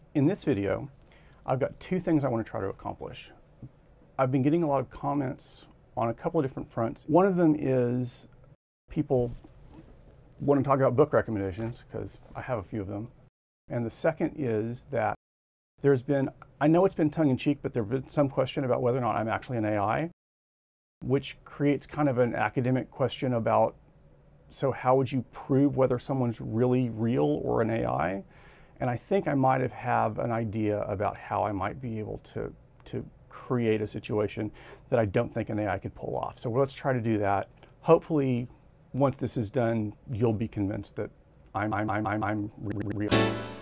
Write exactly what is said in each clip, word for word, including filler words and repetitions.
In this video, I've got two things I want to try to accomplish. I've been getting a lot of comments on a couple of different fronts. One of them is people want to talk about book recommendations, because I have a few of them. And the second is that there's been, I know it's been tongue-in-cheek, but there's been some question about whether or not I'm actually an A I, which creates kind of an academic question about, so how would you prove whether someone's really real or an A I? And I think I might have, have an idea about how I might be able to, to create a situation that I don't think an A I could pull off. So let's try to do that. Hopefully, once this is done, you'll be convinced that I'm, I'm, I'm, I'm, I'm real.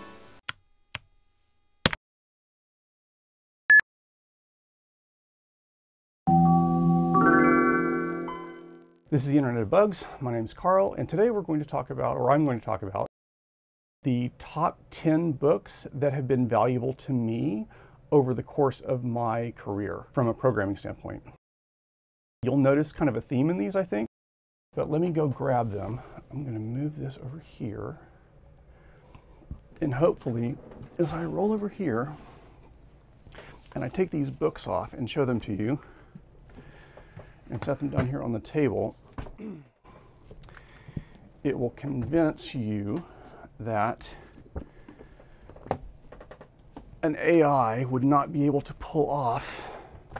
This is the Internet of Bugs. My name is Carl, and today we're going to talk about, or I'm going to talk about, the top ten books that have been valuable to me over the course of my career from a programming standpoint. You'll notice kind of a theme in these, I think, but let me go grab them. I'm going to move this over here, and hopefully, as I roll over here, and I take these books off and show them to you, and set them down here on the table, it will convince you that an A I would not be able to pull off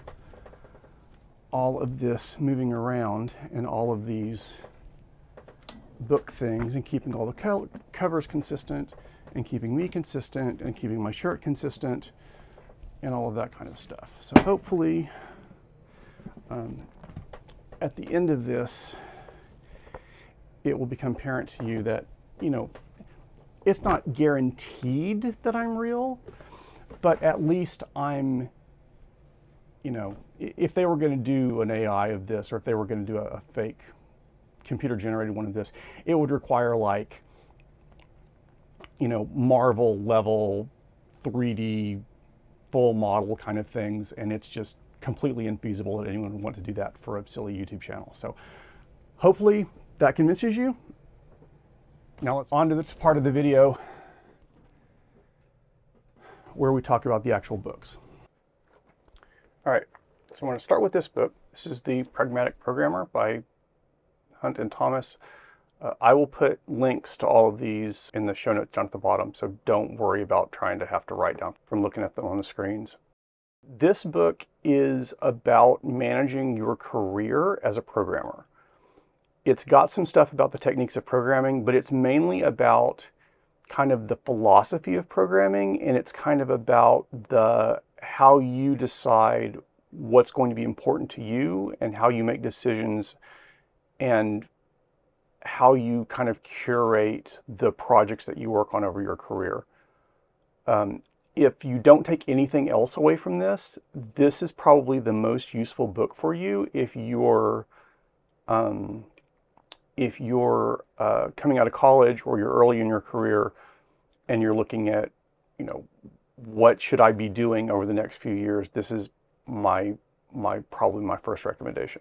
all of this moving around and all of these book things and keeping all the co covers consistent and keeping me consistent and keeping my shirt consistent and all of that kind of stuff. So hopefully, um, at the end of this, it will become apparent to you that, you know, it's not guaranteed that I'm real, but at least I'm, you know, if they were going to do an A I of this, or if they were going to do a, a fake computer-generated one of this, it would require, like, you know, Marvel level three D full model kind of things, and it's just completely infeasible that anyone would want to do that for a silly YouTube channel. So hopefully that convinces you. Now let's on to the part of the video where we talk about the actual books. All right, so I'm going to start with this book. This is The Pragmatic Programmer by Hunt and Thomas. Uh, I will put links to all of these in the show notes down at the bottom, so don't worry about trying to have to write down from looking at them on the screens. This book is about managing your career as a programmer. It's got some stuff about the techniques of programming, but it's mainly about kind of the philosophy of programming, and it's kind of about the how you decide what's going to be important to you and how you make decisions and how you kind of curate the projects that you work on over your career. Um, If you don't take anything else away from this, this is probably the most useful book for you if you're um, if you're uh, coming out of college or you're early in your career and you're looking at, you know, what should I be doing over the next few years. This is my my probably my first recommendation.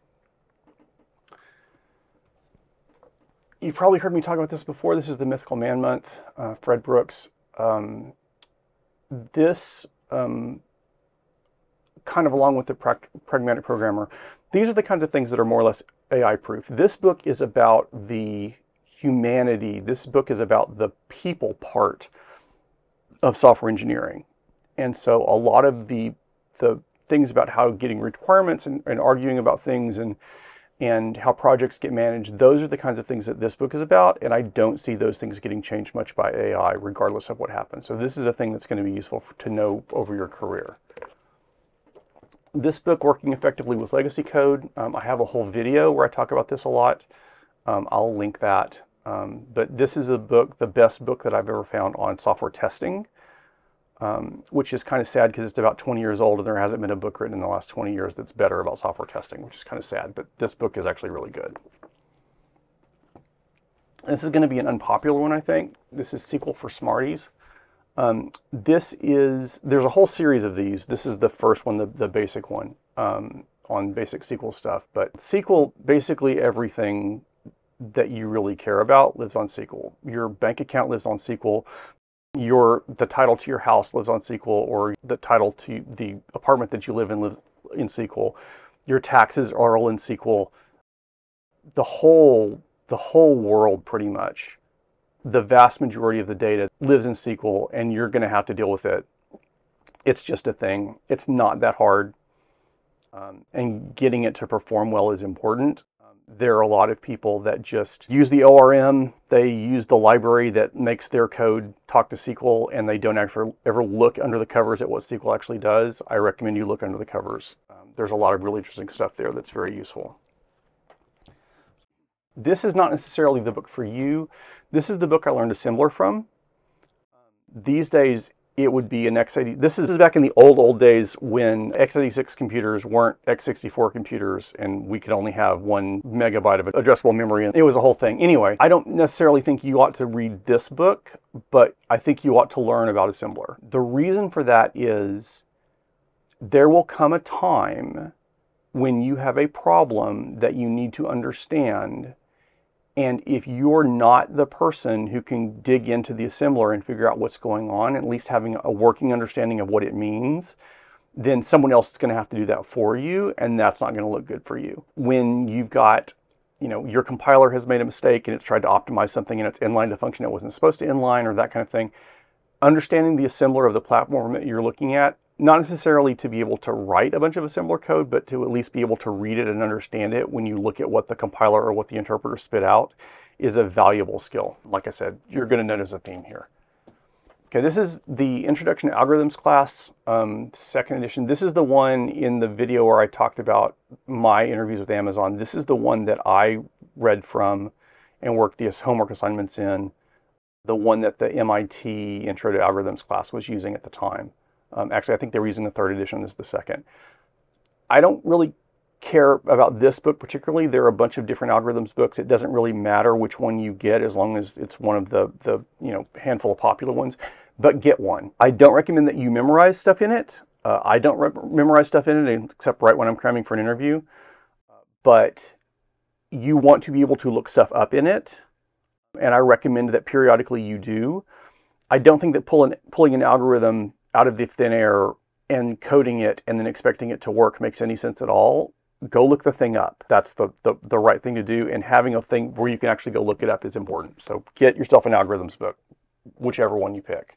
You've probably heard me talk about this before. This is the Mythical Man Month, uh, Fred Brooks. Um, This, um, kind of along with the pra Pragmatic Programmer, these are the kinds of things that are more or less A I-proof. This book is about the humanity. This book is about the people part of software engineering. And so a lot of the, the things about how getting requirements and, and arguing about things and, and how projects get managed, those are the kinds of things that this book is about, and I don't see those things getting changed much by A I, regardless of what happens. So this is a thing that's going to be useful for, to know over your career. This book, Working Effectively with Legacy Code, um, I have a whole video where I talk about this a lot. Um, I'll link that. Um, but this is a book, the best book that I've ever found on software testing, um, which is kind of sad because it's about twenty years old and there hasn't been a book written in the last twenty years that's better about software testing, which is kind of sad, but this book is actually really good. This is going to be an unpopular one, I think. This is S Q L for Smarties. Um, this is, there's a whole series of these. This is the first one, the, the basic one, um, on basic S Q L stuff. But S Q L, basically everything that you really care about lives on S Q L. Your bank account lives on S Q L. your the title to your house lives on S Q L, or the title to the apartment that you live in lives in S Q L. Your taxes are all in S Q L. The whole the whole world, pretty much, the vast majority of the data lives in S Q L, and you're going to have to deal with it. It's just a thing. It's not that hard, um, and getting it to perform well is important. There are a lot of people that just use the O R M, they use the library that makes their code talk to S Q L, and they don't actually ever look under the covers at what S Q L actually does. I recommend you look under the covers. Um, there's a lot of really interesting stuff there that's very useful. This is not necessarily the book for you. This is the book I learned assembler from. These days, it would be an x eighty. This is back in the old, old days when x eighty-six computers weren't x sixty-four computers, and we could only have one megabyte of addressable memory. And it was a whole thing. Anyway, I don't necessarily think you ought to read this book, but I think you ought to learn about assembler. The reason for that is there will come a time when you have a problem that you need to understand. And if you're not the person who can dig into the assembler and figure out what's going on, at least having a working understanding of what it means, then someone else is going to have to do that for you, and that's not going to look good for you. When you've got, you know, your compiler has made a mistake and it's tried to optimize something and it's inlined a function it wasn't supposed to inline, or that kind of thing, understanding the assembler of the platform that you're looking at, not necessarily to be able to write a bunch of assembler code, but to at least be able to read it and understand it when you look at what the compiler or what the interpreter spit out, is a valuable skill. Like I said, you're going to notice a theme here. Okay, this is the Introduction to Algorithms class, um, second edition. This is the one in the video where I talked about my interviews with Amazon. This is the one that I read from and worked the homework assignments in, the one that the M I T Intro to Algorithms class was using at the time. Um, actually, I think they were using the third edition. This is the second. I don't really care about this book particularly. There are a bunch of different algorithms books. It doesn't really matter which one you get as long as it's one of the, the you know, handful of popular ones. But get one. I don't recommend that you memorize stuff in it. Uh, I don't memorize stuff in it except right when I'm cramming for an interview. But you want to be able to look stuff up in it, and I recommend that periodically you do. I don't think that pulling, pulling an algorithm out of the thin air and coding it and then expecting it to work makes any sense at all. Go look the thing up. That's the, the, the right thing to do, and having a thing where you can actually go look it up is important. So get yourself an algorithms book, whichever one you pick.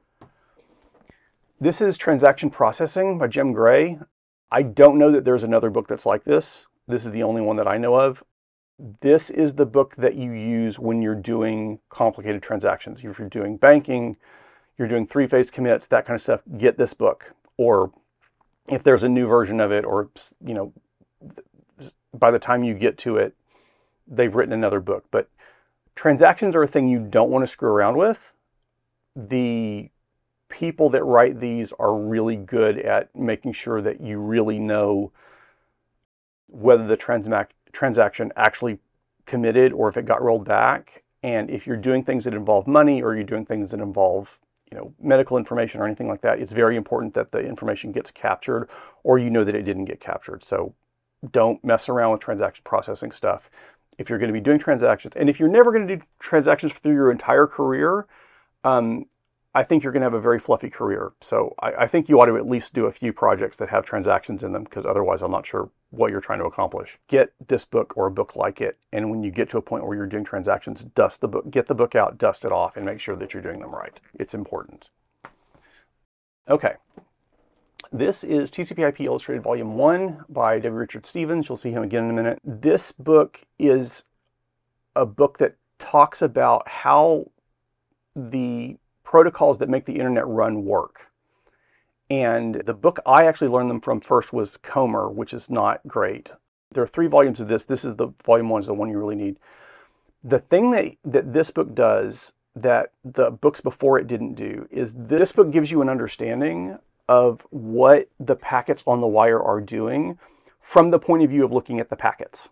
This is Transaction Processing by Jim Gray. I don't know that there's another book that's like this. This is the only one that I know of. This is the book that you use when you're doing complicated transactions. If you're doing banking, you're doing three-phase commits, that kind of stuff, get this book. Or if there's a new version of it, or, you know, by the time you get to it, they've written another book. But transactions are a thing you don't want to screw around with. The people that write these are really good at making sure that you really know whether the transaction actually committed or if it got rolled back. And if you're doing things that involve money, or you're doing things that involve, you know, medical information or anything like that, it's very important that the information gets captured, or you know that it didn't get captured. So don't mess around with transaction processing stuff. If you're going to be doing transactions, and if you're never going to do transactions through your entire career, um, I think you're going to have a very fluffy career. So I, I think you ought to at least do a few projects that have transactions in them, because otherwise I'm not sure what you're trying to accomplish. Get this book or a book like it, and when you get to a point where you're doing transactions, dust the book, get the book out, dust it off, and make sure that you're doing them right. It's important. Okay. This is T C P I P Illustrated Volume one by W. Richard Stevens. You'll see him again in a minute. This book is a book that talks about how the protocols that make the internet run work. And the book I actually learned them from first was Comer, which is not great. There are three volumes of this. This is the volume one is the one you really need. The thing that, that this book does that the books before it didn't do is this book gives you an understanding of what the packets on the wire are doing from the point of view of looking at the packets.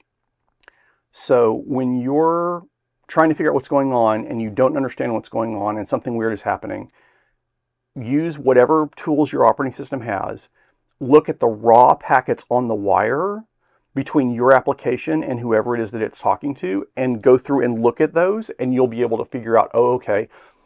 So when you're trying to figure out what's going on and you don't understand what's going on and something weird is happening, use whatever tools your operating system has, look at the raw packets on the wire between your application and whoever it is that it's talking to, and go through and look at those, and you'll be able to figure out, oh, okay,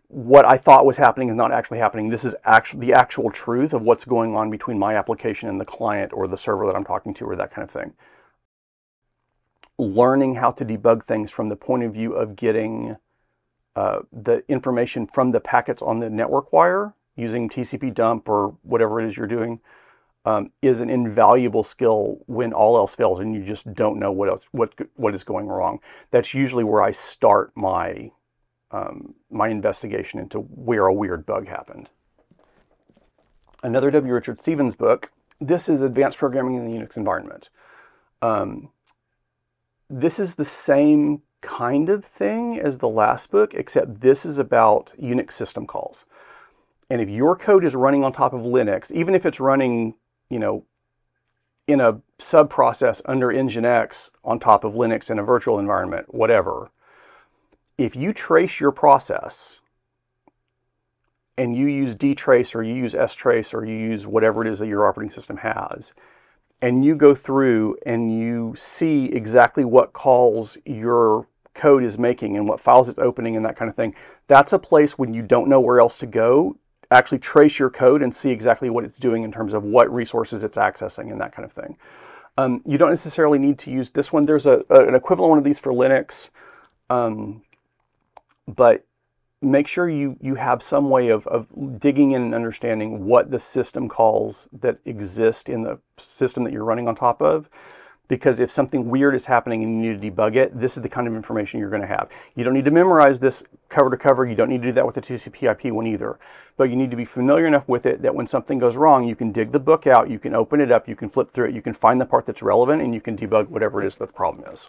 what I thought was happening is not actually happening. This is actually the actual truth of what's going on between my application and the client or the server that I'm talking to, or that kind of thing. Learning how to debug things from the point of view of getting uh, the information from the packets on the network wire using T C P dump or whatever it is you're doing um, is an invaluable skill when all else fails and you just don't know what else what what is going wrong. That's usually where I start my um, my investigation into where a weird bug happened. Another W. Richard Stevens book. This is Advanced Programming in the Unix Environment. Um, this is the same kind of thing as the last book, except this is about Unix system calls. And if your code is running on top of Linux, even if it's running, you know, in a sub-process under Nginx on top of Linux in a virtual environment, whatever, if you trace your process and you use dtrace or you use strace or you use whatever it is that your operating system has, and you go through and you see exactly what calls your code is making and what files it's opening and that kind of thing, that's a place when you don't know where else to go. Actually trace your code and see exactly what it's doing in terms of what resources it's accessing and that kind of thing. Um, you don't necessarily need to use this one. There's a, a, an equivalent one of these for Linux, um, but make sure you, you have some way of, of digging in and understanding what the system calls that exist in the system that you're running on top of. Because if something weird is happening and you need to debug it, this is the kind of information you're going to have. You don't need to memorize this cover to cover. You don't need to do that with the T C P I P one either. But you need to be familiar enough with it that when something goes wrong, you can dig the book out, you can open it up, you can flip through it, you can find the part that's relevant, and you can debug whatever it is that the problem is.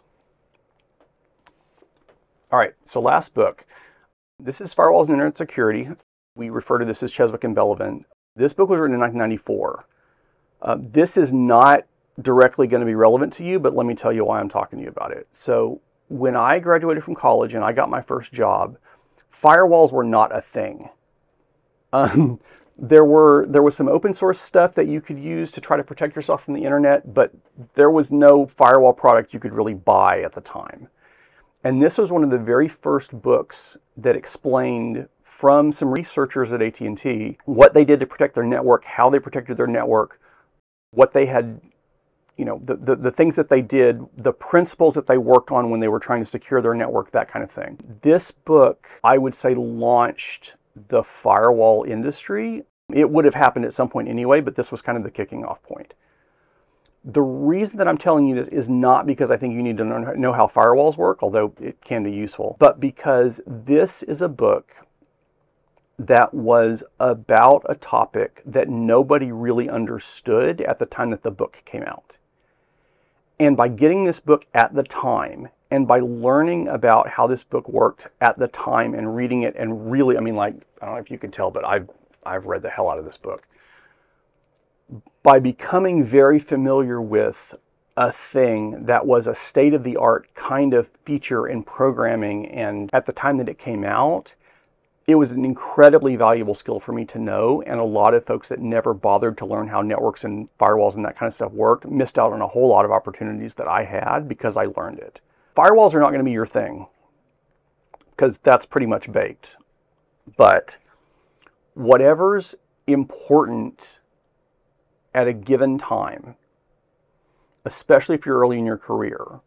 All right, so last book. This is Firewalls and Internet Security. We refer to this as Cheswick and Bellovin. This book was written in nineteen ninety-four. Uh, this is not directly going to be relevant to you, but let me tell you why I'm talking to you about it. So when I graduated from college and I got my first job, firewalls were not a thing. Um, there were there was some open source stuff that you could use to try to protect yourself from the internet, but there was no firewall product you could really buy at the time. And this was one of the very first books that explained from some researchers at A T and T what they did to protect their network, how they protected their network, what they had, you know, the, the, the things that they did, the principles that they worked on when they were trying to secure their network, that kind of thing. This book, I would say, launched the firewall industry. It would have happened at some point anyway, but this was kind of the kicking off point. The reason that I'm telling you this is not because I think you need to know how firewalls work, although it can be useful, but because this is a book that was about a topic that nobody really understood at the time that the book came out. And by getting this book at the time, and by learning about how this book worked at the time and reading it and really, I mean, like, I don't know if you can tell, but I've, I've read the hell out of this book. By becoming very familiar with a thing that was a state-of-the-art kind of feature in programming, and at the time that it came out, it was an incredibly valuable skill for me to know, and a lot of folks that never bothered to learn how networks and firewalls and that kind of stuff worked missed out on a whole lot of opportunities that I had because I learned it. Firewalls are not going to be your thing, because that's pretty much baked. But whatever's important at a given time, especially if you're early in your career,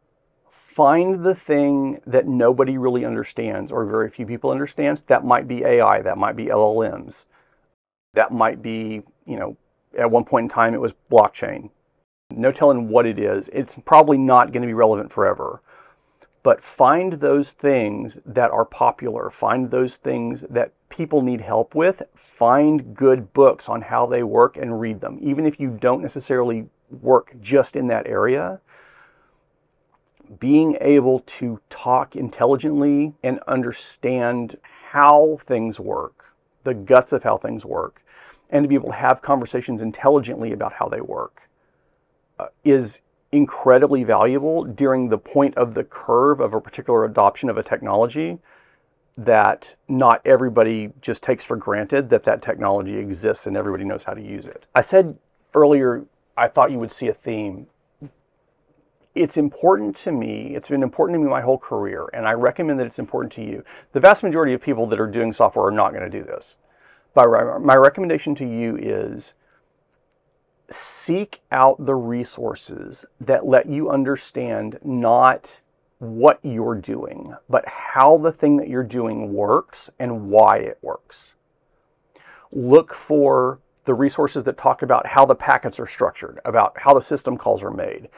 find the thing that nobody really understands or very few people understands. That might be A I, that might be L L Ms, that might be, you know, at one point in time it was blockchain. No telling what it is. It's probably not going to be relevant forever. But find those things that are popular. Find those things that people need help with. Find good books on how they work and read them. Even if you don't necessarily work just in that area, being able to talk intelligently and understand how things work, the guts of how things work, and to be able to have conversations intelligently about how they work uh, is incredibly valuable during the point of the curve of a particular adoption of a technology that not everybody just takes for granted that that technology exists and everybody knows how to use it. I said earlier, I thought you would see a theme. it's important to me. It's been important to me my whole career, and I recommend that it's important to you. The vast majority of people that are doing software are not going to do this. But my recommendation to you is seek out the resources that let you understand not what you're doing, but how the thing that you're doing works and why it works. Look for the resources that talk about how the packets are structured, about how the system calls are made,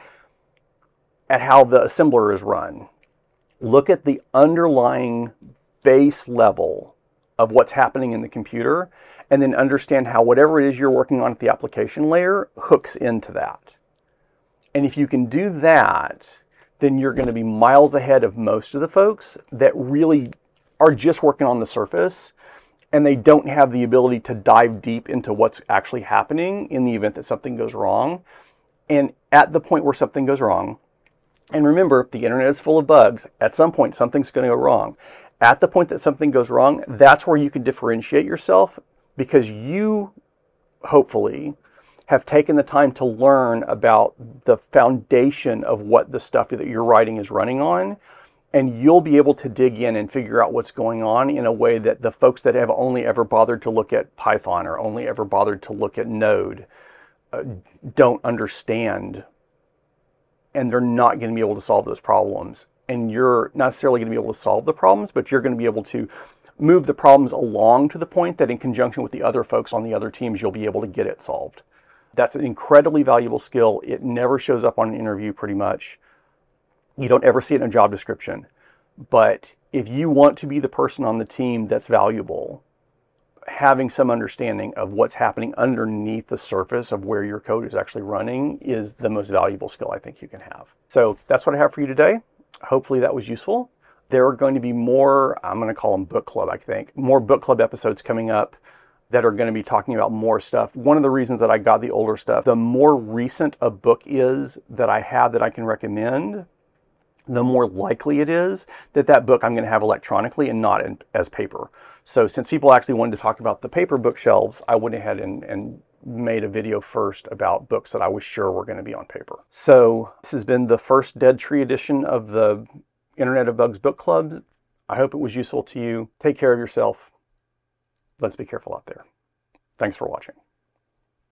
at how the assembler is run. Look at the underlying base level of what's happening in the computer, and then understand how whatever it is you're working on at the application layer hooks into that. And if you can do that, then you're going to be miles ahead of most of the folks that really are just working on the surface, and they don't have the ability to dive deep into what's actually happening in the event that something goes wrong. And at the point where something goes wrong, and remember, the internet is full of bugs. At some point, something's going to go wrong. At the point that something goes wrong, that's where you can differentiate yourself, because you, hopefully, have taken the time to learn about the foundation of what the stuff that you're writing is running on, and you'll be able to dig in and figure out what's going on in a way that the folks that have only ever bothered to look at Python or only ever bothered to look at Node uh, don't understand, and they're not going to be able to solve those problems. And you're not necessarily going to be able to solve the problems, but you're going to be able to move the problems along to the point that in conjunction with the other folks on the other teams, you'll be able to get it solved. That's an incredibly valuable skill. It never shows up on an interview pretty much. You don't ever see it in a job description. But if you want to be the person on the team that's valuable, having some understanding of what's happening underneath the surface of where your code is actually running is the most valuable skill I think you can have. So that's what I have for you today. Hopefully that was useful. There are going to be more, I'm going to call them book club, I think, more book club episodes coming up that are going to be talking about more stuff. One of the reasons that I got the older stuff, the more recent a book is that I have that I can recommend, the more likely it is that that book I'm going to have electronically and not in, as paper. So since people actually wanted to talk about the paper bookshelves, I went ahead and, and made a video first about books that I was sure were going to be on paper. So this has been the first Dead Tree edition of the Internet of Bugs Book Club. I hope it was useful to you. Take care of yourself. Let's be careful out there. Thanks for watching.